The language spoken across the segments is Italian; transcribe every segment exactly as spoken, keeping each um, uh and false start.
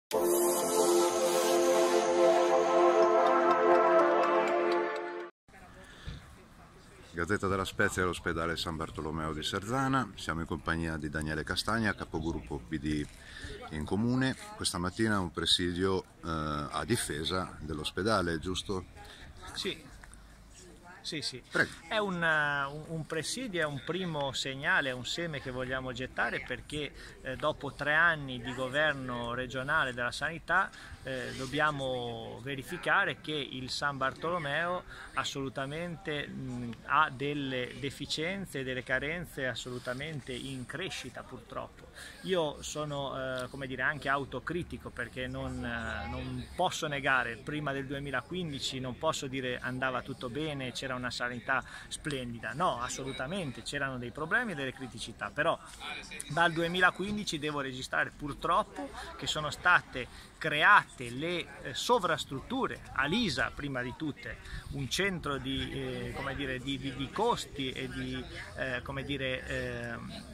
Gazzetta della Spezia all'ospedale San Bartolomeo di Sarzana. Siamo in compagnia di Daniele Castagna, capogruppo P D in comune. Questa mattina è un presidio eh, a difesa dell'ospedale, giusto? Sì. Sì, sì. Prego. È un, un presidio, è un primo segnale, è un seme che vogliamo gettare perché eh, dopo tre anni di governo regionale della sanità eh, dobbiamo verificare che il San Bartolomeo assolutamente mh, ha delle deficienze, delle carenze assolutamente in crescita purtroppo. Io sono eh, come dire, anche autocritico perché non, eh, non posso negare, prima del duemilaquindici non posso dire andava tutto bene, c'era una sanità splendida, no, assolutamente c'erano dei problemi e delle criticità, però dal duemilaquindici devo registrare purtroppo che sono state create le eh, sovrastrutture, Alisa prima di tutte, un centro di, eh, come dire, di, di, di costi e di eh, come dire, eh,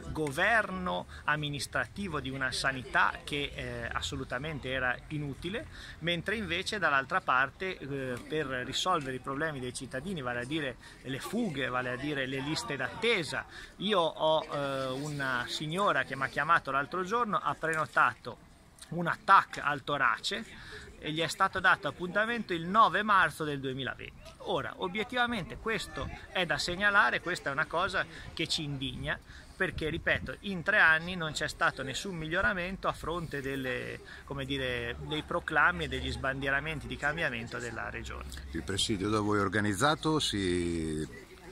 governo amministrativo di una sanità che eh, assolutamente era inutile, mentre invece dall'altra parte eh, per risolvere i problemi dei cittadini, vale a dire le fughe, vale a dire le liste d'attesa. Io ho eh, una signora che mi ha chiamato l'altro giorno, ha prenotato un attacco al torace e gli è stato dato appuntamento il nove marzo del duemilaventi. Ora, obiettivamente questo è da segnalare, questa è una cosa che ci indigna, perché, ripeto, in tre anni non c'è stato nessun miglioramento a fronte delle, come dire, dei proclami e degli sbandieramenti di cambiamento della regione. Il presidio da voi organizzato si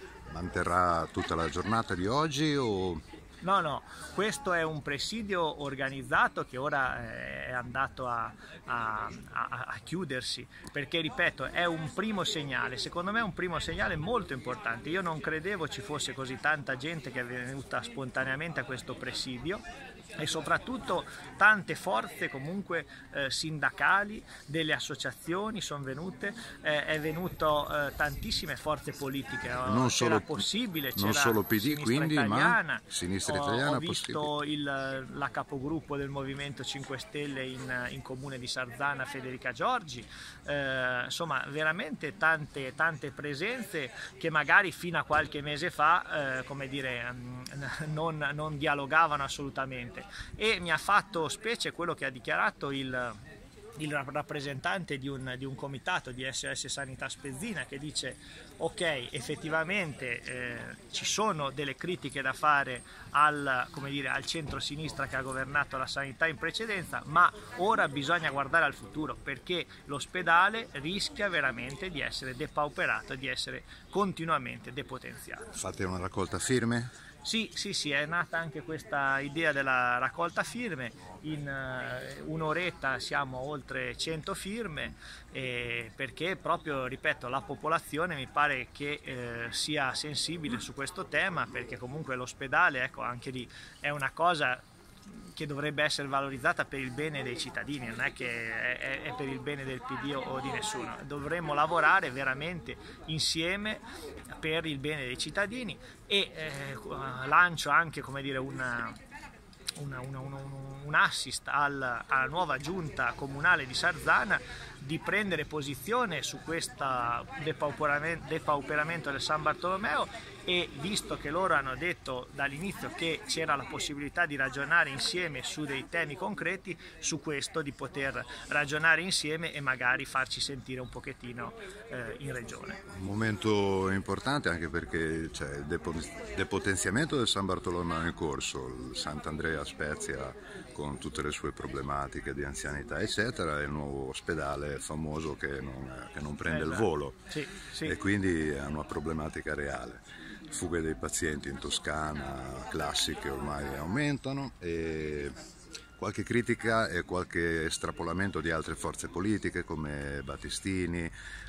manterrà tutta la giornata di oggi o... No, no, questo è un presidio organizzato che ora è andato a, a, a, a chiudersi, perché, ripeto, è un primo segnale, secondo me è un primo segnale molto importante. Io non credevo ci fosse così tanta gente che è venuta spontaneamente a questo presidio e soprattutto tante forze comunque eh, sindacali, delle associazioni sono venute, eh, è venuto eh, tantissime forze politiche, non c'era solo, possibile, non c'era solo P D Sinistra quindi, Italiana, ma Sinistra ho, Italiana ho visto il, la capogruppo del Movimento cinque Stelle in, in comune di Sarzana, Federica Giorgi, eh, insomma veramente tante, tante presenze che magari fino a qualche mese fa eh, come dire, non, non dialogavano assolutamente. E mi ha fatto specie quello che ha dichiarato il, il rappresentante di un, di un comitato di S O S Sanità Spezzina, che dice ok, effettivamente eh, ci sono delle critiche da fare al, come dire, al centro-sinistra che ha governato la sanità in precedenza, ma ora bisogna guardare al futuro perché l'ospedale rischia veramente di essere depauperato e di essere continuamente depotenziato. Fate una raccolta firme? Sì, sì, sì, è nata anche questa idea della raccolta firme, in uh, un'oretta siamo a oltre cento firme eh, perché proprio, ripeto, la popolazione mi pare che eh, sia sensibile su questo tema, perché comunque l'ospedale, ecco, anche lì è una cosa che dovrebbe essere valorizzata per il bene dei cittadini, non è che è, è per il bene del P D o di nessuno. Dovremmo lavorare veramente insieme per il bene dei cittadini e eh, lancio anche, come dire, una, una, una, una, un assist al, alla nuova giunta comunale di Sarzana di prendere posizione su questo depauperamento, depauperamento del San Bartolomeo, e visto che loro hanno detto dall'inizio che c'era la possibilità di ragionare insieme su dei temi concreti, su questo di poter ragionare insieme e magari farci sentire un pochettino eh, in regione. Un momento importante anche perché c'è il depo depotenziamento del San Bartolomeo in corso, il Sant'Andrea Spezia con tutte le sue problematiche di anzianità eccetera, e il nuovo ospedale famoso che non, che non prende esatto. il volo sì, sì. E quindi è una problematica reale. Fughe dei pazienti in Toscana classiche ormai aumentano e qualche critica e qualche estrapolamento di altre forze politiche come Battistini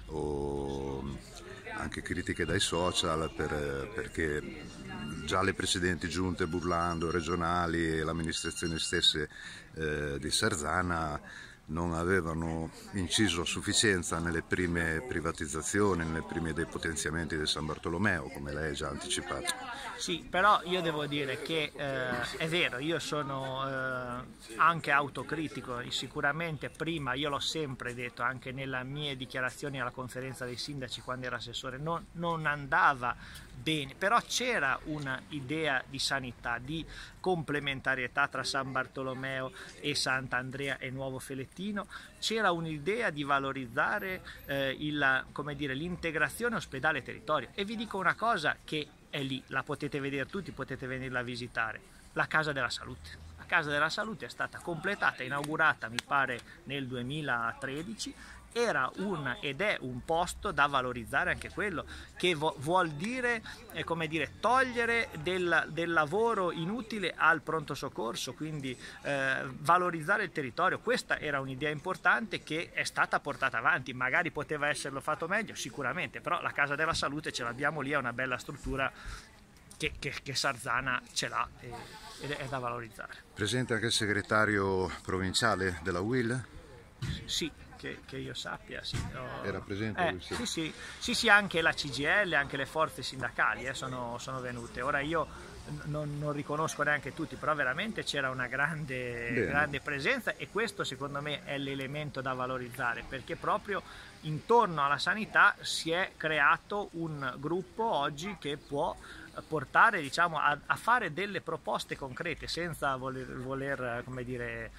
o anche critiche dai social per, perché già le precedenti giunte Burlando regionali e le amministrazioni stesse eh, di Sarzana non avevano inciso a sufficienza nelle prime privatizzazioni, nelle prime depotenziamenti del San Bartolomeo, come lei ha già anticipato. Sì, però io devo dire che eh, è vero, io sono eh, anche autocritico, sicuramente prima, io l'ho sempre detto, anche nelle mie dichiarazioni alla conferenza dei sindaci quando ero assessore, non, non andava bene, però c'era un'idea di sanità, di complementarietà tra San Bartolomeo e Sant'Andrea e Nuovo Felettino, c'era un'idea di valorizzare eh, il, come dire, l'integrazione ospedale-territorio. E vi dico una cosa che è lì, la potete vedere tutti, potete venirla a visitare, la Casa della Salute. La Casa della Salute è stata completata, inaugurata mi pare nel duemilatredici, era un ed è un posto da valorizzare anche quello, che vo vuol dire, eh, come dire, togliere del, del lavoro inutile al pronto soccorso, quindi eh, valorizzare il territorio. Questa era un'idea importante che è stata portata avanti, magari poteva esserlo fatto meglio, sicuramente, però la Casa della Salute ce l'abbiamo lì, è una bella struttura che, che, che Sarzana ce l'ha ed è da valorizzare. Presente anche il segretario provinciale della U I L? Sì. Che, che io sappia, sì. Oh, Era presente? Eh, sì, sì, sì, sì, anche la C G I L, anche le forze sindacali eh, sono, sono venute. Ora io non, non riconosco neanche tutti, però veramente c'era una grande, grande presenza, e questo secondo me è l'elemento da valorizzare, perché proprio intorno alla sanità si è creato un gruppo oggi che può portare, diciamo, a, a fare delle proposte concrete senza voler, voler come dire,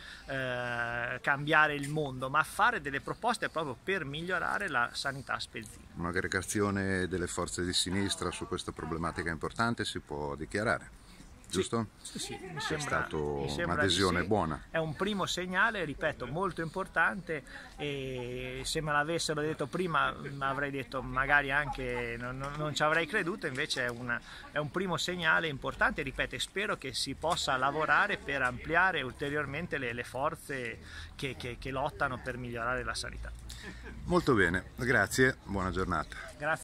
eh, cambiare il mondo, ma fare delle proposte proprio per migliorare la sanità spezzina. Un'aggregazione delle forze di sinistra su questa problematica importante si può dichiarare, giusto? Sì, sì, mi È sembra, stata un'adesione sì. buona. È un primo segnale, ripeto, molto importante, e se me l'avessero detto prima avrei detto magari anche non, non ci avrei creduto, invece è, una, è un primo segnale importante, ripeto, e spero che si possa lavorare per ampliare ulteriormente le, le forze che, che, che lottano per migliorare la sanità. Molto bene, grazie, buona giornata. Grazie.